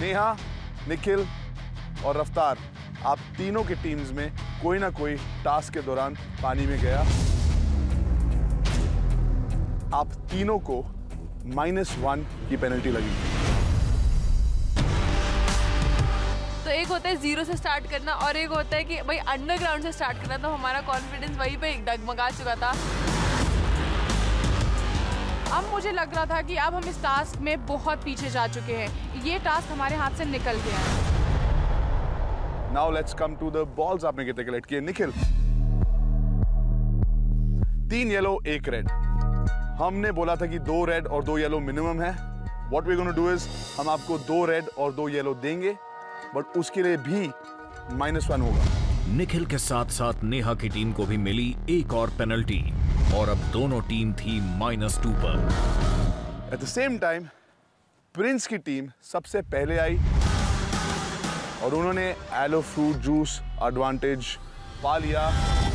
नेहा, निखिल और रफ्तार, आप तीनों की टीम्स में कोई ना कोई टास्क के दौरान पानी में गया। आप तीनों को -1 की पेनल्टी लगेगी। तो एक होता है 0 से स्टार्ट करना और एक होता है कि भाई अंडरग्राउंड से स्टार्ट करना। तो हमारा कॉन्फिडेंस वहीं पे डगमगा चुका था। अब मुझे लग रहा था कि अब हम इस टास्क में बहुत पीछे जा चुके हैं, ये टास्क हमारे हाथ से निकल गया है। Now let's come to the balls. आपने कितने कलेक्ट किए? Nikhil 3 yellow 1 red. हमने बोला था कि 2 रेड और 2 येलो मिनिमम है। What we gonna do is, हम आपको 2 रेड और 2 येलो देंगे, बट उसके लिए भी -1 होगा। निखिल के साथ साथ नेहा की टीम को भी मिली एक और पेनल्टी और अब दोनों टीम थी -2 पर। At the same time Prince की टीम सबसे पहले आई और उन्होंने एलो फ्रूट जूस एडवांटेज पा लिया।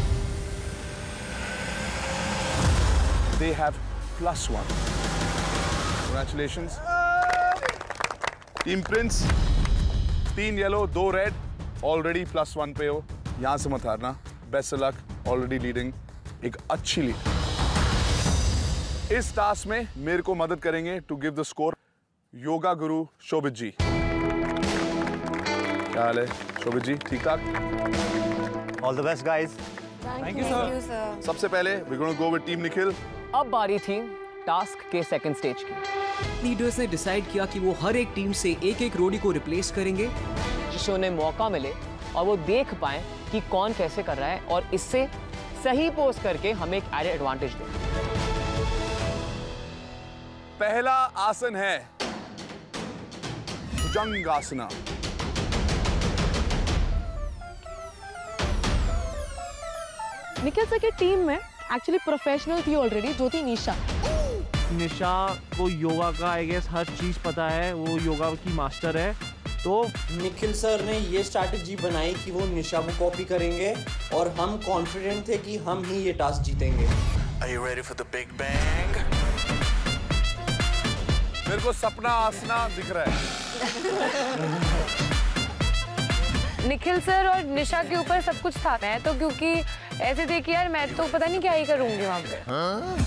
They have +1. Congratulations. Team Prince 3 yellow 2 red, already +1 पे हो। यहां से मत हारना। बेस्ट लक, ऑलरेडी लीडिंग, एक अच्छी लीड। इस टास्क में मेरे को मदद करेंगे to give the score yoga guru Shobhit जी। क्या हाल है शोभित जी? ठीक ठाक? All the best guys. Thank you sir. सबसे पहले we gonna go with team Nikhil. अब बारी थी टास्क के सेकंड स्टेज की। लीडर्स ने डिसाइड किया कि वो हर एक टीम से एक रोडी को रिप्लेस करेंगे, जिससे उन्हें मौका मिले और वो देख पाए कि कौन कैसे कर रहा है और इससे सही पोस्ट करके हमें एक एडेड एडवांटेज दे। पहला आसन है भुजंगासना। निखिल सर की टीम में एक्चुअली प्रोफेशनल थी ऑलरेडी, जो थी निशा। निशा को योगा का आई गेस हर चीज पता है, वो योगा की मास्टर है। तो निखिल सर ने ये स्ट्रैटेजी बनाई कि वो निशा को कॉपी करेंगे और हम कॉन्फिडेंट थे कि हम ही ये टास्क जीतेंगे। Are you ready for the big bang? मेरे को सपना आसना दिख रहा है। निखिल सर और निशा के ऊपर सब कुछ था। मैं तो क्योंकि ऐसे थे कि यार मैं तो पता नहीं क्या ही करूंगी वहां पे।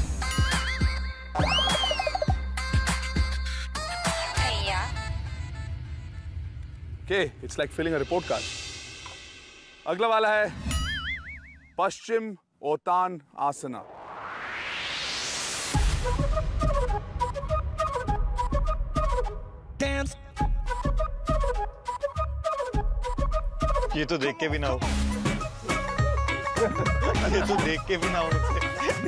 Okay, it's like filling a report card. अगला वाला है पश्चिम ओतान आसना। ये तो देख के भी ना हो। ये तो देख के भी ना हो मुझसे।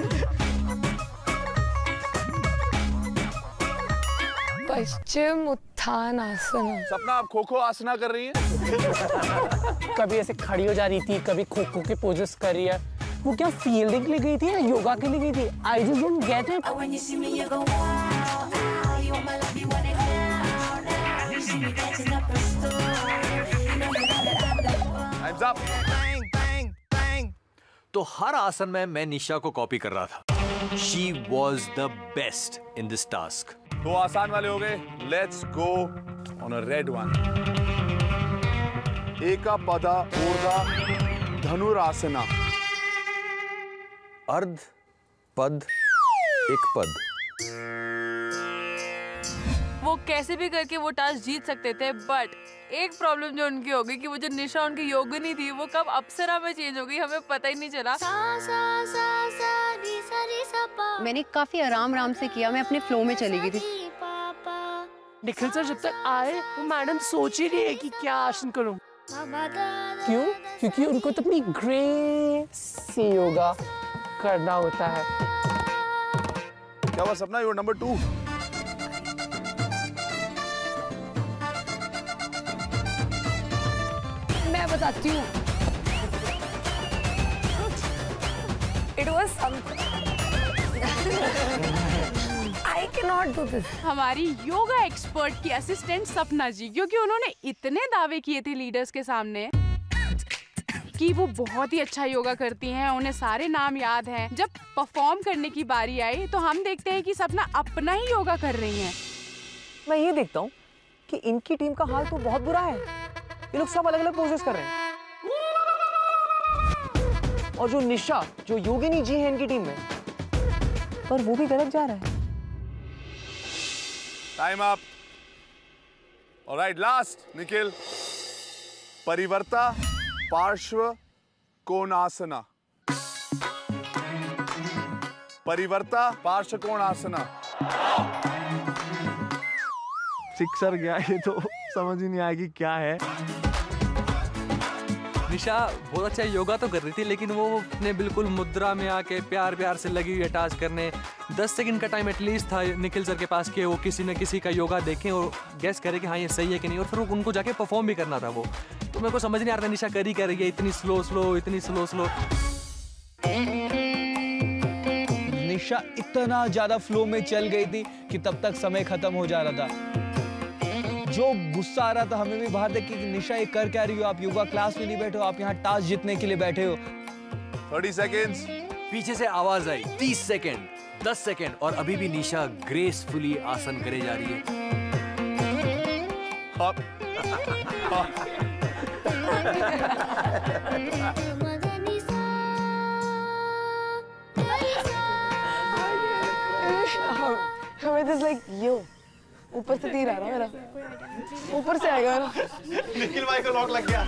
पश्चिम उत्थान आसना। सपना आप खो खो आसना कर रही हैं? कभी ऐसे खड़ी हो जा रही थी, कभी खो खो के पोजेस कर रही है। वो क्या फील्डिंग के लिए गई थी या योगा के लिए गई थी? I just don't get it. Time's up. तो हर आसन में मैं निशा को कॉपी कर रहा था। She was the best in this task. तो आसान वाले हो गए। Let's go on a red one. एका पदा ऊर्धा धनुरासना। अर्ध पद एक पद। वो कैसे भी करके वो टास्क जीत सकते थे, बट एक प्रॉब्लम जो उनकी हो गई कि वो जो निशा उनकी योगिनी थी वो कब अप्सरा में चेंज हो गई, हमें पता ही नहीं चला। मैंने काफी आराम से किया, मैं अपने फ्लो में चली गई थी। निखिल सर जब तक आए वो मैडम सोच ही रही है कि क्या आसन करूं। क्यों? क्योंकि उनको तो अपनी ग्रेस से योगा करना होता है। क्या हुआ सपना? You number 2। मैं बताती हूँ। It was something. I cannot do this. हमारी योगा एक्सपर्ट की असिस्टेंट सपना जी, क्योंकि उन्होंने इतने दावे किए थे लीडर्स के सामने कि वो बहुत ही अच्छा योगा करती हैं, उन्हें सारे नाम याद हैं। जब परफॉर्म करने की बारी आई तो हम देखते हैं कि सपना अपना ही योगा कर रही हैं। मैं ये देखता हूँ कि इनकी टीम का हाल तो बहुत बुरा है। ये लोग सब अलग अलग पोजेस कर रहे हैं। और जो निशा, जो योगिनी जी है इनकी टीम में, पर वो भी गलत जा रहा है। Time up. Alright, last Nikhil. Parivrtta Parshva Konasana. परिवर्ता Parshva कोणासना। Sixer गया, ये तो समझ ही नहीं आया कि क्या है। निशा बहुत अच्छा योगा तो कर रही थी, लेकिन वो अपने बिल्कुल मुद्रा में आके प्यार प्यार से लगी हुई है टास्क करने। 10 सेकंड का टाइम एटलीस्ट था निखिल सर के पास कि वो किसी न किसी का योगा देखें और गैस करें कि हाँ ये सही है कि नहीं, और फिर उनको जाके परफॉर्म भी करना था वो। तो मेरे को समझ नहीं आ रहा था निशा कर ही कर रही है, इतनी स्लो स्लो, इतनी स्लो स्लो। निशा इतना ज्यादा फ्लो में चल गई थी कि तब तक समय खत्म हो जा रहा था। जो गुस्सा आ रहा था हमें भी बाहर देख के कि निशा ये कर क्या रही हो, आप योगा क्लास में नहीं बैठे हो, आप यहाँ टास्क जीतने के लिए बैठे हो। 30 सेकेंड्स। पीछे से आवाज आई 30 सेकेंड, 10 सेकेंड, और अभी भी निशा ग्रेसफुली आसन करे जा रही है। ऊपर से तीर आ रहा है मेरा, ऊपर से आएगा ना। निखिल भाई को लॉक लग गया।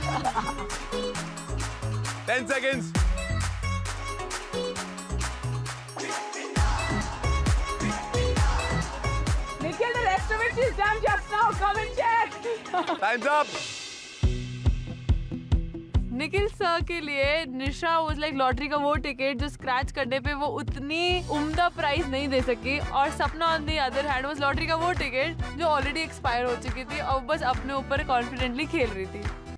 10 seconds. Nikhil, the rest of it is done just now. Come and check. Time's up. Nikhil sir के लिए निशा वाज लाइक लॉटरी का वो टिकट जो स्क्रैच करने पे वो उतनी उम्दा प्राइस नहीं दे सकी, और Sapna on the other hand was lottery का वो टिकट जो ऑलरेडी एक्सपायर हो चुकी थी और बस अपने ऊपर कॉन्फिडेंटली खेल रही थी।